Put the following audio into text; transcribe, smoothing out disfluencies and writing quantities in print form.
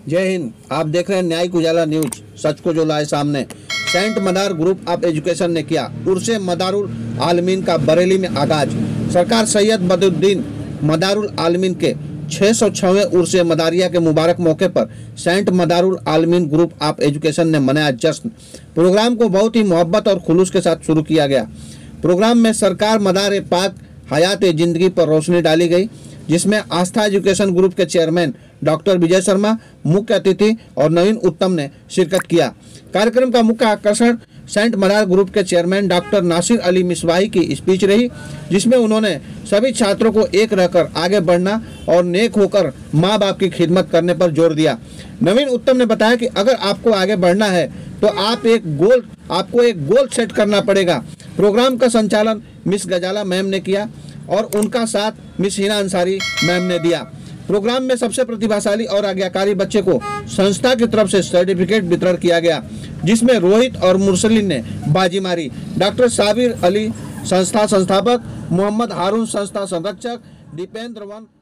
जय हिंद। आप देख रहे हैं न्यायिक उजाला न्यूज, सच को जो लाए सामने। Saint Madar group of education ने किया उर्से मदारुल आलमीन का बरेली में आगाज। सरकार सैयद बदरुद्दीन मदारुल आलमीन के 606वें उर्से मदारिया के मुबारक मौके पर सेंट मदारुल आलमीन ग्रुप ऑफ एजुकेशन ने मनाया जश्न। प्रोग्राम को बहुत ही मोहब्बत और खुलूस के साथ शुरू किया गया। प्रोग्राम में सरकार मदार पाक हयात जिंदगी पर रोशनी डाली गई, जिसमें आस्था एजुकेशन ग्रुप के चेयरमैन डॉक्टर विजय शर्मा, मुख्य अतिथि और नवीन उत्तम ने शिरकत किया। कार्यक्रम का मुख्य आकर्षण सेंट मदार ग्रुप के चेयरमैन डॉक्टर नासिर अली मिसबाही की स्पीच रही, जिसमें उन्होंने सभी छात्रों को एक रहकर आगे बढ़ना और नेक होकर माँ बाप की खिदमत करने पर जोर दिया। नवीन उत्तम ने बताया कि अगर आपको आगे बढ़ना है तो आपको एक गोल सेट करना पड़ेगा। प्रोग्राम का संचालन मिस गजाला मैम ने किया और उनका साथ मिस हिना अंसारी मैम ने दिया। प्रोग्राम में सबसे प्रतिभाशाली और आज्ञाकारी बच्चे को संस्था की तरफ से सर्टिफिकेट वितरण किया गया, जिसमें रोहित और मुरसलिन ने बाजी मारी। डॉक्टर साबिर अली संस्था संस्थापक, मोहम्मद हारून संस्था संरक्षक, दीपेंद्र वन